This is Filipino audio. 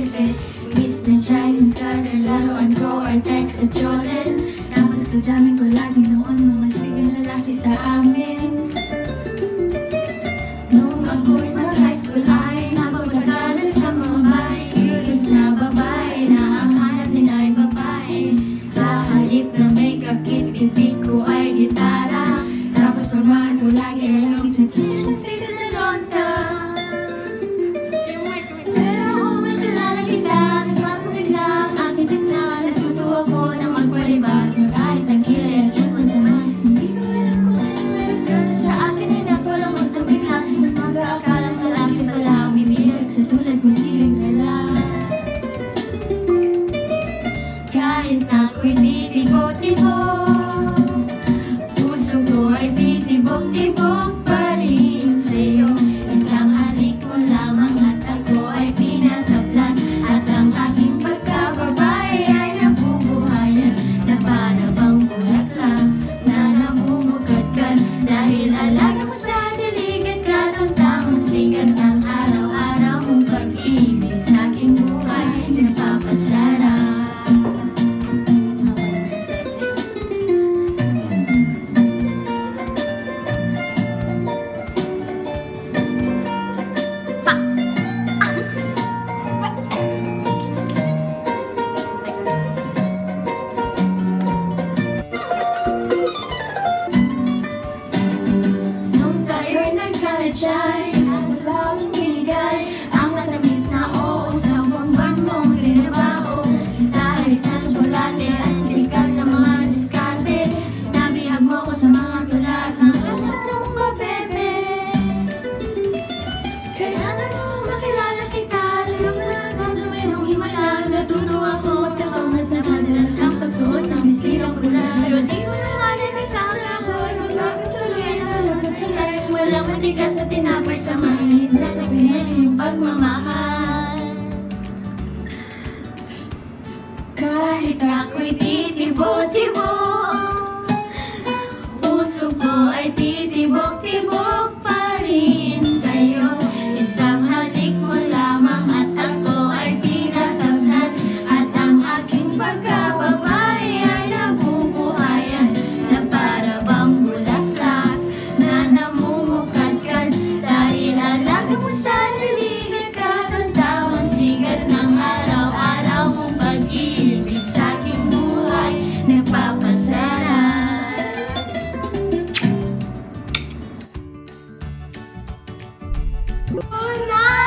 kasi kiss na Chinese color, laruan ko ay text at Jordans. Tapos kajamin ko lagi noon mga sigang lalaki sa amin. Nung ako'y nag-high school ay napapagalas sa mga bay. Curious na babae na ang hanap din ay babae. Sa halip na makeup kit, bitbit ko ay gitara. Tapos pamahan ko lagi ay lang sa t-shirt na figure na lonta. Pero kung makilala kita, nagpaparig lang aking tigna. Natutuwa ko na magpalibat, mag-ahit ng kilay at yung sansama. Hindi ko alam kung ano meron ka na sa akin ay napalamot ng bigla. Sa mag-aakalang malaki pala ang bibiyag sa tulad kong tigil ka lang. Kahit ako'y titibok-tibok, puso ko ay titibok-tibok pa rin sa'yo. Isang halik mo lamang at ako ay tinatablan. At ang aking pagkababae ay nabubuhayan, na para bang bulaklak na namumukadkad. Dahil alaga mo sa diligan ka ng tamang sikat. Ang araw-araw mong pag-ibig sa aking buhay napapasarap. Nung tayo'y nagkalatsyay, lalang kiligay, ang matamis na oo sa buwang mong grinabaho. Sa halit na tsokolate at delikad na mga diskarte, nabihag mo ko sa mga tula at sa ganda mong babebe. Kaya na nung makilala kita, nalaglagan na mayroong himala. Natutuwa ko at nakangat na madalas ang pagsuot ng bistirang pula. Pero di mo naman ay nagsama ako ay magpapatuloy na nagkakilay. Walang matigas na tinapay sa mainit na kapinan yung pagmamahal. Kahit ako'y titibok-tibok, puso ko ay titibok-tibok pa rin sa'yo. Isang halik mo lamang at ako ay tinatablan. At ang aking pagkababae ay nabubuhayan, na para bang bulaklak na namumukadkad. Dahil alaga mo sa diligan ka ng tamang sigat. Ng araw-araw mong pag-ibig sa aking buhay napapasarap. Oh,